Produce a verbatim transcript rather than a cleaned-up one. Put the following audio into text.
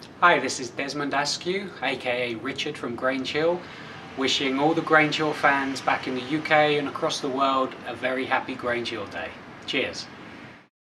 Hi, this is Desmond Askew, aka Richard from Grange, wishing all the Grange fans back in the U K and across the world a very happy Grange Day. Cheers!